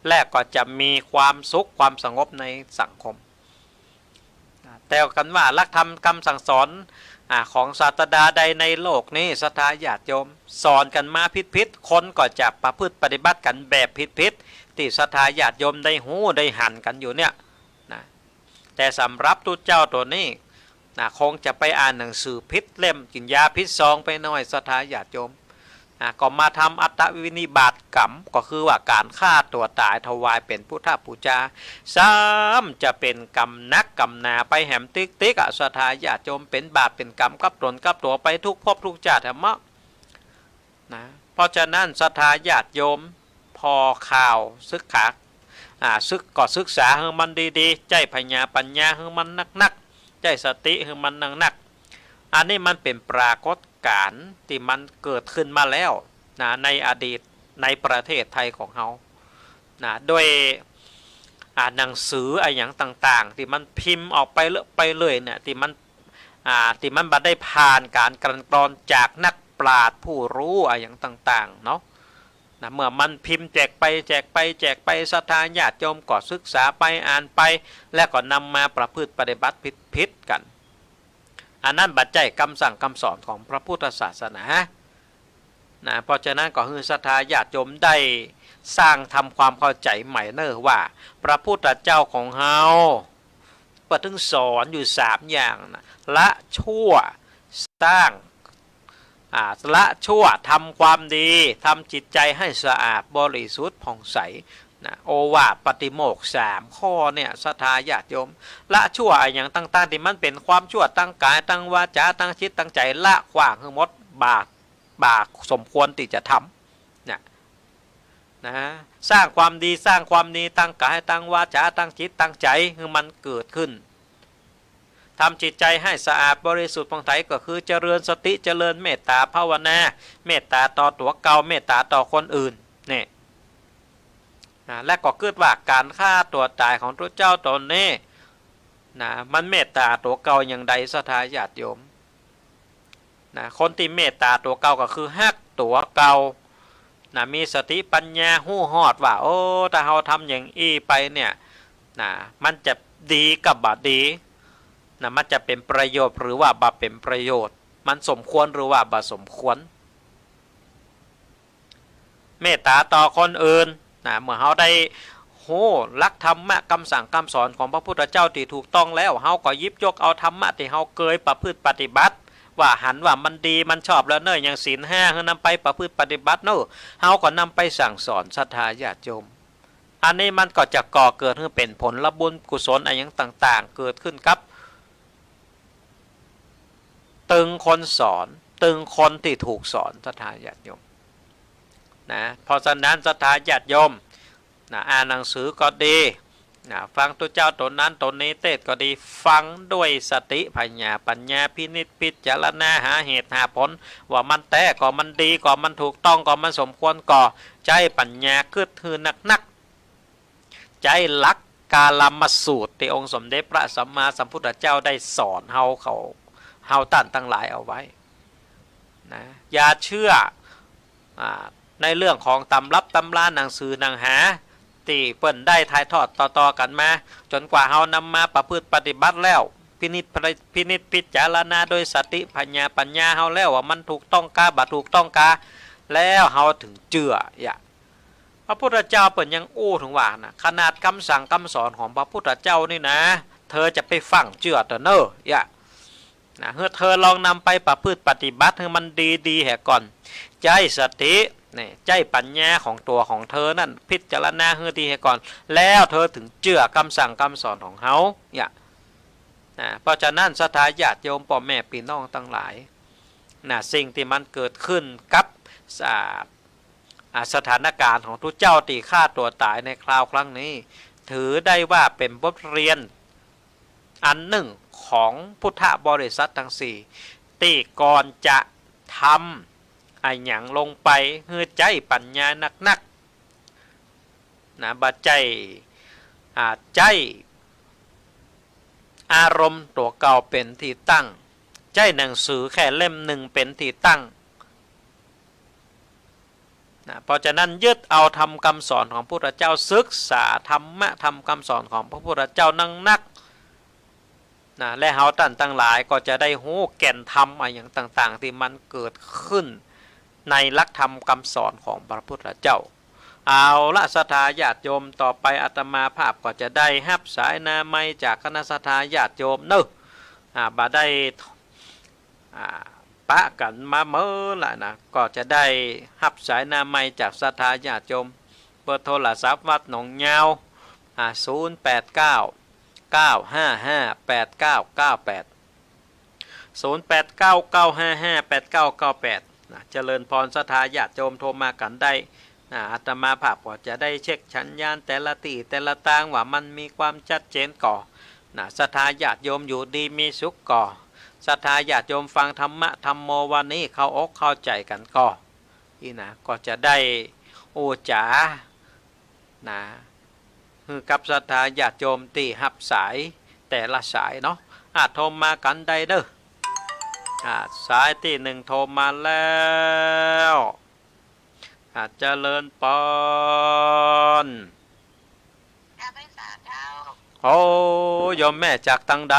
และก็จะมีความสุขความสงบในสังคมแต่กันว่าหลักธรรมคำสั่งสอนของศาสดาใดในโลกนี้ศรัทธาญาติโยมสอนกันมาพิษพิษคนก็จะประพฤติปฏิบัติกันแบบพิษพิษที่ศรัทธาญาติโยมได้หูได้หันกันอยู่เนี่ยนะแต่สำหรับตุเจ้าตัวนี้นะคงจะไปอ่านหนังสือพิษเล่มกินยาพิษซองไปหน่อยศรัทธาญาติโยมนะก็มาทำอัตวินิบาตกรรมก็คือว่าการฆ่าตัวตายถวายเป็นพุทธบูชาซ้ำจะเป็นกรรมนักกรรมนาไปแหมติ๊กติ๊กอะศรัทธาญาติโยมเป็นบาปเป็นกรรมกับตนกับตัวไปทุกภพทุกชาติธรรมะนะเพราะฉะนั้นศรัทธาญาติโยมพอข่าวศึกษาอ่าศึกก็ศึกษาให้มันดีๆใจปัญญาปัญญาให้มันนักๆใจสติให้มันนักๆอันนี้มันเป็นปรากฏการณ์ที่มันเกิดขึ้นมาแล้วนะในอดีตในประเทศไทยของเรานะโดยอ่านหนังสืออะไรอย่างต่างๆที่มันพิมพ์ออกไปเลอะไปเลยเนี่ยที่มันอ่าที่มันบัดได้ผ่านการกลั่นกรองจากนักปราชญ์ผู้รู้อะไรอย่างต่างๆเนาะนะเมื่อมันพิมพ์แจกไปแจกไปแจกไปศรัทธาญาติโยมก็ศึกษาไปอ่านไปและก็นำมาประพฤติปฏิบัติผิดๆกันอันนั้นบัจจัยคำสั่งคำสอนของพระพุทธศาสนานะเพราะฉะนั้นก็คือศรัทธาญาติโยมได้สร้างทำความเข้าใจใหม่เนอะว่าพระพุทธเจ้าของเฮาประทึงสอนอยู่สามอย่างนะละชั่วสร้างละชั่วทำความดีทำจิตใจให้สะอาดบริสุทธิ์ผ่องใสนะโอวาทปฏิโมกข์สามข้อเนี่ยศรัทธาญาติโยมละชั่วอย่างต่างๆที่มันเป็นความชั่วตั้งกายตั้งวาจาตั้งจิตตั้งใจละขว้างทั้งหมดบาปบาปสมควรที่จะทำนะนะสร้างความดีสร้างความดีตั้งกายตั้งวาจาตั้งจิตตั้งใจคือมันเกิดขึ้นทำจิตใจให้สะอาดบริสุทธิ์ผ่องใสก็คือเจริญสติเจริญเมตตาภาวนาเมตตาต่อตัวเก่าเมตตาต่อคนอื่นเนี่ยนะและก็เกิดว่าการฆ่าตัวตายของพระเจ้าตนนี้นะมันเมตตาตัวเก่าอย่างใดศรัทธาญาติโยมนะคนที่เมตตาตัวเก่าก็คือฮักตัวเก่านะมีสติปัญญาหู้หอดว่าโอ้ถ้าเราทำอย่างอี้ไปเนี่ยนะมันจะดีกับบาดีนะมันจะเป็นประโยชน์หรือว่าบาเป็นประโยชน์มันสมควรหรือว่าบาสมควรเมตตาต่อคนอื่นนะเมื่อเราได้โหลักธรรมะคำสั่งคำสอนของพระพุทธเจ้าที่ถูกต้องแล้วเราก็ยิบยกเอาธรรมะที่เราเคยประพฤติปฏิบัติว่าหันว่ามันดีมันชอบแล้วเนอะอย่างศีลห้าเขานำไปประพฤติปฏิบัติเนอะเราก็นำไปสั่งสอนศรัทธาญาติโยมอันนี้มันก็จะก่อเกิดให้เป็นผลละบุญกุศลอะไรอย่างต่างๆเกิดขึ้นครับตึงคนสอนตึงคนที่ถูกสอนศรัทธาญาติโยมนะเพราะฉะนั้นศรัทธาญาติโยมนะอ่านหนังสือก็ดีนะฟังตัวเจ้าตนนั้นตนนี้เทศก็ดีฟังด้วยสติปัญญาปัญญาพินิจพิจารณาหาเหตุหาผลว่ามันแต่ก็มันดีก็มันถูกต้องก็มันสมควรก็ใจปัญญาคืดทือนักๆใจลักกาลามสูตรที่องค์สมเด็จพระสัมมาสัมพุทธเจ้าได้สอนเฮาเขาเฮาตั้นตั้งหลายเอาไว้นะอย่าเชื่อในเรื่องของตำรับตำราหนังสือหนังหาที่เปิ้นได้ถ่ายทอดต่อๆกันมาจนกว่าเฮานำมาประพฤติปฏิบัติแล้วพินิจพินิจพิจารณาโดยสติปัญญาปัญญาเฮาแล้วว่ามันถูกต้องกาบ่ถูกต้องกาแล้วเฮาถึงเชื่ออย่าพระพุทธเจ้าเปิ้นยังอู้ถึงว่านะขนาดคำสั่งคำสอนของพระพุทธเจ้านี่นะเธอจะไปฟังเชื่อเถอะเนอะอย่านะเฮ้เธอลองนำไปประพฤติปฏิบัติให้มันดีๆแห่ก่อนใจสตินี่ใจปัญญาของตัวของเธอนั่นพิจารณาให้ดีให้ก่อนแล้วเธอถึงเชื่อคำสั่งคำสอนของเขาอย่านะเพราะฉะนั้นศรัทธาญาติโยมพ่อแม่พี่น้องทั้งหลายนะสิ่งที่มันเกิดขึ้นกับสถานการณ์ของทุกเจ้าตีฆ่าตัวตายในคราวครั้งนี้ถือได้ว่าเป็นบทเรียนอันหนึ่งของพุทธบริษัททั้งสี่ตีก่อนจะทำไอ้หยังลงไปเฮือใจปัญญานักๆนะบัดใจอาใจอารมณ์ตัวเก่าเป็นที่ตั้งใจหนังสือแค่เล่มหนึ่งเป็นที่ตั้งนะเพราะฉะนั้นยึดเอาธรรมคำสอนของพระพุทธเจ้าศึกษาธรรมะธรรมคำสอนของพระพุทธเจ้านั่งนักนะและเฮาท่านทั้งหลายก็จะได้รู้แก่นธรรมอะไรอย่างต่างๆที่มันเกิดขึ้นในหลักธรรมคำสอนของพระพุทธเจ้าเอาละศรัทธาญาติโยมต่อไปอาตมาภาพก็จะได้รับสายนาไมจากคณะศรัทธาญาติโยมเนอะอ่าบ่ได้อ่าปะกันมาเมื่อละนะก็จะได้รับสายนาไมจากศรัทธาญาติโยมเบอร์โทรศัพท์วัดหนองยาวอ่าศูนย์แปดเก้าเก้าห้าห้าแปดเก้าเก้าแปดศูนย์แปดเก้าเก้าห้าห้าแปดเก้าเก้าแปดนะเจริญพรศรัทธาญาติโยมโทรมากันได้อาตมาภาพก็จะได้เช็คชัญญาณแต่ละตีแต่ละตางว่ามันมีความชัดเจนก่อนะศรัทธาญาติโยมอยู่ดีมีสุขก่อศรัทธาญาติโยมฟังธรรมะธรรมโมวันนี้เข้าอกเข้าใจกันก่อนี่นะก็จะได้โอจ๋านะคือกับศรัทธาญาติโยมตีหับสายแต่ละสายเนาะอาจโทรมากันได้เด้ออาสายที่หนึ่งโทรมาแล้วอาจเจริญปอนโอ้ยมแม่จากตังใด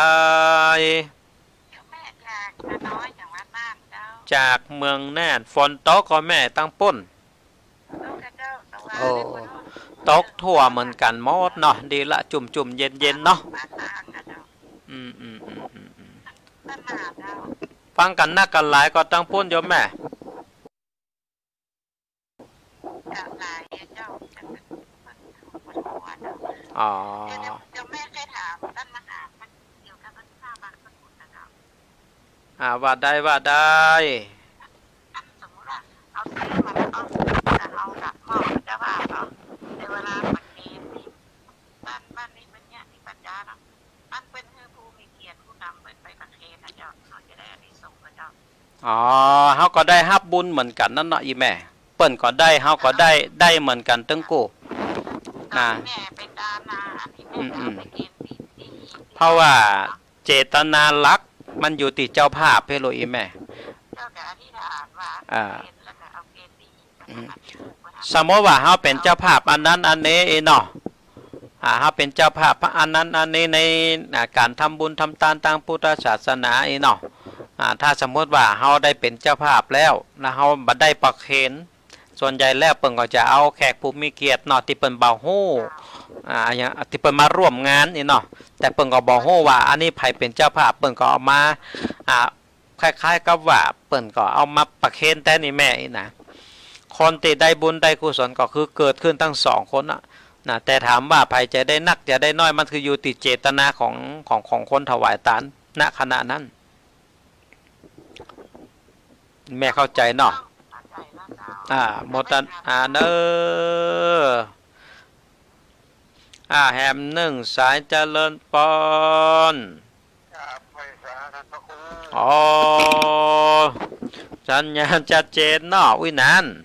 จากเมืองแน่นฝนตกก็แม่ตั้งป่นโอ้ตกทั่วเหมือนกันหมดเนาะดีละจุ่มจุ่มเย็นเย็นเนาะอืมอืมอืมอืมฟังกันนักกันหลายก็ตั้งป่นยมแม่อ๋ออ่าว่าได้ว่าได้สมมติว่าเอาเส้นมาแล้วเอาเอาดักหม้อจะว่าเนาะในเวลาปักเกณฑ์บ้านบ้านนี้เป็นเนี่ยที่ปัญญาเนาะมันเป็นผู้มีเกียรติผู้นำไปไปประเทศนะเจ้าเขาจะได้อานิสงส์นะเจ้าอ๋อเขาก็ได้รับบุญเหมือนกันนั่นเนาะอีแม่เปิ้นก็ได้เขาก็ได้ได้เหมือนกันตั้งกูนะอืมอืมเพราะว่าเจตนาลักมันอยู่ติเจ้าภาพเพโลอีแม่อ่าสมมติว่าเขาเป็นเจ้าภาพอันนั้นอันนี้เนาะอ่าเขาเป็นเจ้าภาพอันนั้นอันนี้ในการทำบุญทำทานทางพุทธศาสนาเนาะอ่าถ้าสมมติว่าเขาได้เป็นเจ้าภาพแล้วนะเขาบัดได้ประเคนส่วนใหญ่แล้วเปิ่นก็จะเอาแขกผู้มีเกียรติเนาะที่เปิ่นเบาฮู้อ่าอย่างที่เปิ่นมาร่วมงานนี่เนาะแต่เปิ่นก็บอกฮู้ว่าอันนี้ไผเป็นเจ้าภาพเปิ่นก็เอามาอ่าคล้ายๆกับว่าเปิ่นก็เอามาประเคนแต่นี่แม่นี่นะคนที่ได้บุญได้กุศลก็คือเกิดขึ้นทั้งสองคนน่ะนะแต่ถามว่าไผจะได้นักจะได้น้อยมันคืออยู่ที่เจตนาของของของคนถวายทานณขณะนั้นแม่เข้าใจเนาะอ่าโมตันอ่าเนออ่าแฮมหนึ่งสายเจริญปอนอ๋อสัญญาณชัดเจนเนาะวินัน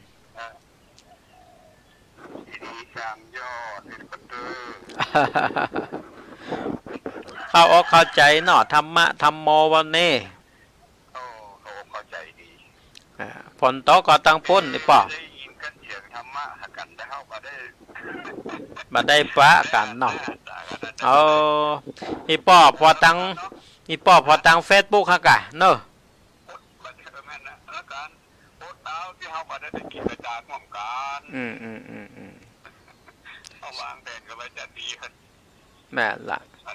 เข้าอกเข้าใจเนาะธรรมะธรรมโมวันนี้ฝนตกก็ตั้งพ้นนี่ป่ะมาได้ปะกันเนาะเอาอีป่อพอตั้งอีป่อพอตั้งเฟซบุ๊กฮะกะเนอะอืมอืมอืมอืมแม่ละ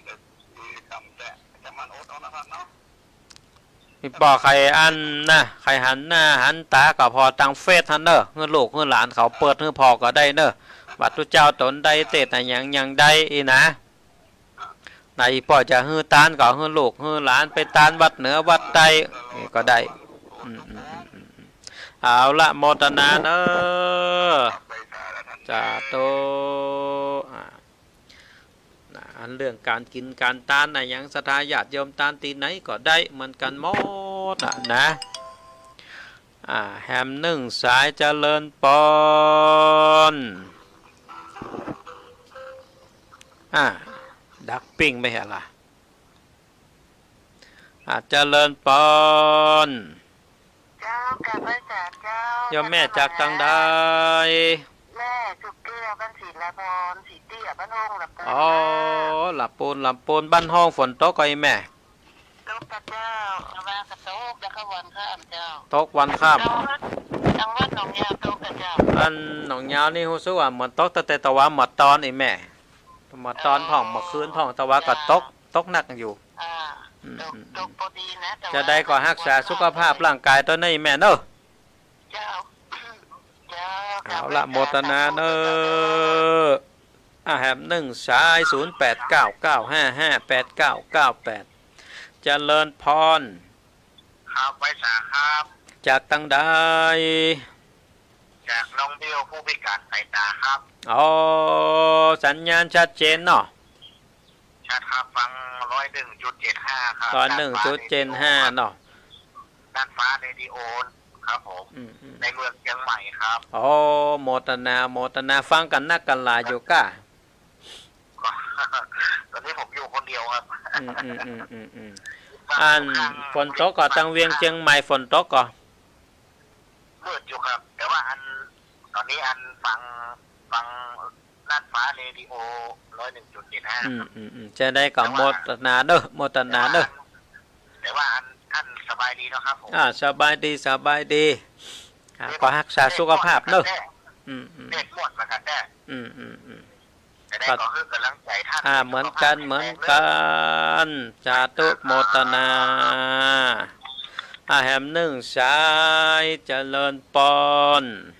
มีป่อใครอันนะใครหันหน้าหันตาก็พอตั้งเฟซฮันเนอร์เงินลูกเงินหลานเขาเปิดเงินพอก็ได้เนอะบัดทุเจ้าตนได้เตะแต่ยังยังได้อีนะนายป่อจะฮือตานก็ฮือลูกฮือหลานไปตานวัดเหนือวัดใต้ก็ได้เอาละโมทนาเนอะจะโตอันเรื่องการกินการตานอะไรอย่างศรัทธาญาติโยมตานตีไหนก็ได้เหมือนกันหมดนะอ่าแฮมหนึ่งสายเจริญปอนอ่าดักปิ้งไม่เหรอล่ะอ่าเจริญปอนเจ้ากับพระเจ้าโยมแม่จากตังใดแม่สุกเกลือบ้านศิลาพรสีเตี้ยบ้านห้องหลับปูนอ๋อหลับปูนหลับปูนบ้านห้องฝนตกไอ้แม่ตกกระเจ้าระบากระโตกแล้วก็วันข้ามเจ้าตกวันข้ามจังหวัดหนองยาวตกกระเจ้าอันหนองยาวนี่รู้สึกว่าเหมือนตกแต่แต่ตะวันหมดตอนไอ้แม่หมดตอนพ่องหมดคืนพ่องตะวันก็ตกตกหนักอยู่ตกพอดีนะจะได้ก็รักษาสุขภาพร่างกายตัวนี้แม่เนอะเจ้าเอาละโมทนาเนอะอาแหมหนึ่งสายศูนย์แปดเก้าเก้าห้าห้าแปดเก้าเก้าแปดเจริญพรครับไว้สาครับจากตั้งใดจากน้องเบี้ยวผู้พิการสายตาครับอ๋อสัญญาณชัดเจนเนาะชัดครับฟังร้อยหนึ่งจุดเจ็ดห้าครับร้อยหนึ่งจุดเจ็ดห้าเนาะด้านฟ้าเรดิโอครับผมในเมืองเชียงใหม่ครับอ๋อโมทนาโมทนาฟังกันนักกันลาอยู่ก้าตอนนี้ผมอยู่คนเดียวครับอืมอืมอืมอืมอืมอันฝนตกก็ตั้งเวียงเชียงใหม่ฝนตกก็มืดอยู่ครับแต่ว่าอันตอนนี้อันฟังฟังด้านฟ้าเรดิโอร้อยหนึ่งจุดเจ็ดห้าอืมอืมอืมจะได้กับโมทนาเด้อโมทนาเด้อแต่ว่าอันท่านสบายดีนะครับผมอ่าสบายดีสบายดีก็รักษาสุขภาพเนอะอืมอืมเด็กหมดมากันแน่อืมอืมอืมแต่ได้ก็คือกำลังใจท่านอ่าเหมือนกันเหมือนกันจาตุโมทนาอาแหมหนึ่งสายเจริญปอน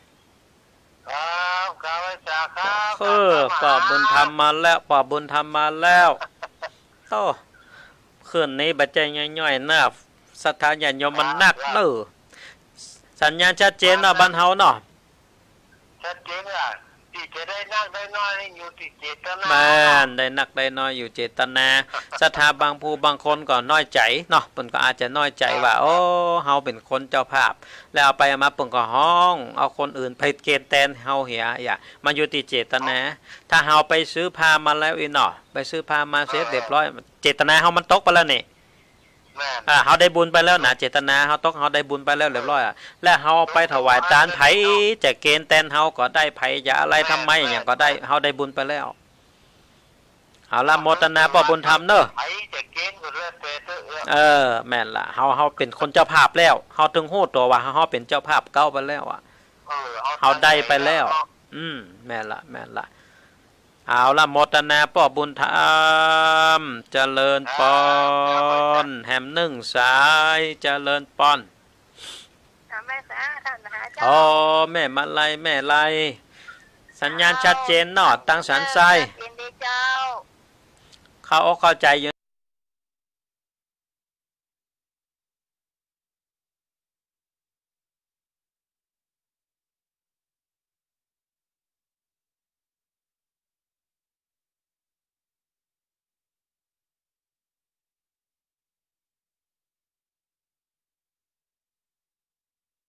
ครับข้าพเจ้าครับเออปอบบุญธรรมมาแล้วปอบบุญธรรมมาแล้วโตคืนนี้บัจจัยย่อยๆนะศรัทธาญาติโยมมันนักเนอะสัญญาณชัดเจนเนาะบ้านเฮาเนาะชัดเจนอ่ะที่จะได้นักได้น้อยอยู่ที่เจตนาแม่นได้นักได้น้อยอยู่เจตนาศรัทธาบางผู้บางคนก็น้อยใจเนาะเพิ่นก็อาจจะน้อยใจว่าโอ้เฮาเป็นคนเจ้าภาพแล้วเอาไปมาเพิ่นก็ฮ้องเอาคนอื่นไปเกณฑ์แทนเฮาเหียอย่ามันอยู่ที่เจตนาถ้าเฮาไปซื้อผ้ามาแล้วอีเนาะไปซื้อผ้ามาเสร็จเรียบร้อยเจตนาเฮามันตกไปแล้วนี่อ่าเฮาได้บุญไปแล้วนะเจตนาเฮาตกเฮาได้บุญไปแล้วเรียบร้อยอ่ะและเฮาไปถวายทานไผจะเกณฑ์แทนเฮาก็ได้ไผจะอะไรทำไมอย่างก็ได้เฮาได้บุญไปแล้วเอาละโมทนาปอบุญธรรมเนอะไผจะเกณฑ์ก็แล้วแต่เออแม่นล่ะเฮาเฮาเป็นคนเจ้าภาพแล้วเฮาถึงฮู้ตัวว่าเฮาเป็นเจ้าภาพเก่าไปแล้วอ่ะเออเฮาได้ไปแล้วอืมแม่นล่ะแม่นล่ะเอาละโมทนาปอบุญธรรมเจริญปอนแหมหนึ่งสายเจริญปอนแม่สาท่านมหาเจ้าอ๋อแม่มาไลแม่ไลสัญญาณชัดเจนเนาะตั้งสันไซเข้าอกเข้าใจอยู่